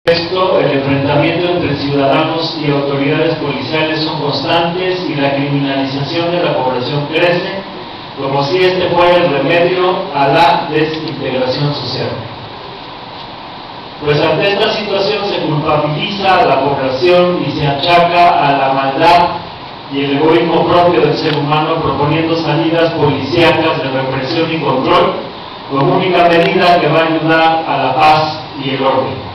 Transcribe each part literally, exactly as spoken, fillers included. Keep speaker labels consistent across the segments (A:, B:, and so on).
A: Esto, el enfrentamiento entre ciudadanos y autoridades policiales son constantes y la criminalización de la población crece, como si este fuera el remedio a la desintegración social. Pues ante esta situación se culpabiliza a la población y se achaca a la maldad y el egoísmo propio del ser humano, proponiendo salidas policíacas de represión y control como única medida que va a ayudar a la paz y el orden.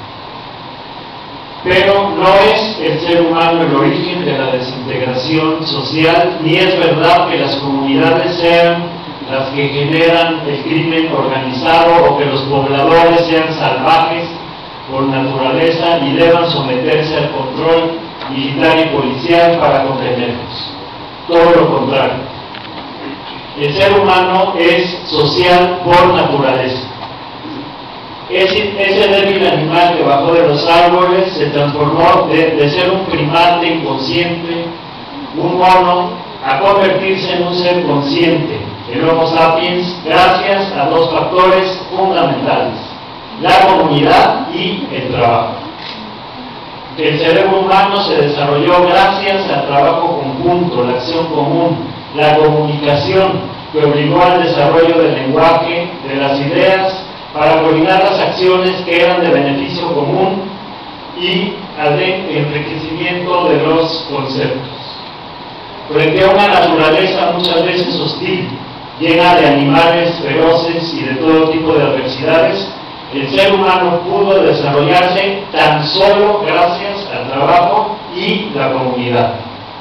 A: Pero no es el ser humano el origen de la desintegración social, ni es verdad que las comunidades sean las que generan el crimen organizado o que los pobladores sean salvajes por naturaleza y deban someterse al control militar y policial para contenerlos. Todo lo contrario. El ser humano es social por naturaleza. Ese, ese débil animal que bajó de los árboles se transformó de, de ser un primate inconsciente, un mono, a convertirse en un ser consciente, el Homo sapiens, gracias a dos factores fundamentales: la comunidad y el trabajo. El cerebro humano se desarrolló gracias al trabajo conjunto, la acción común, la comunicación, que obligó al desarrollo del lenguaje, de las ideas, para coordinar las acciones que eran de beneficio común y al enriquecimiento de los conceptos. Frente a una naturaleza muchas veces hostil, llena de animales feroces y de todo tipo de adversidades, el ser humano pudo desarrollarse tan solo gracias al trabajo y la comunidad.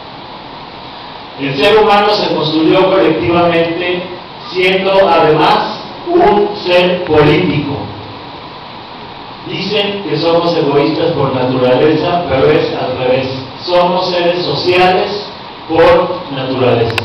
A: El ser humano se construyó colectivamente, siendo además un ser político. Dicen que somos egoístas por naturaleza, pero es al revés. Somos seres sociales por naturaleza.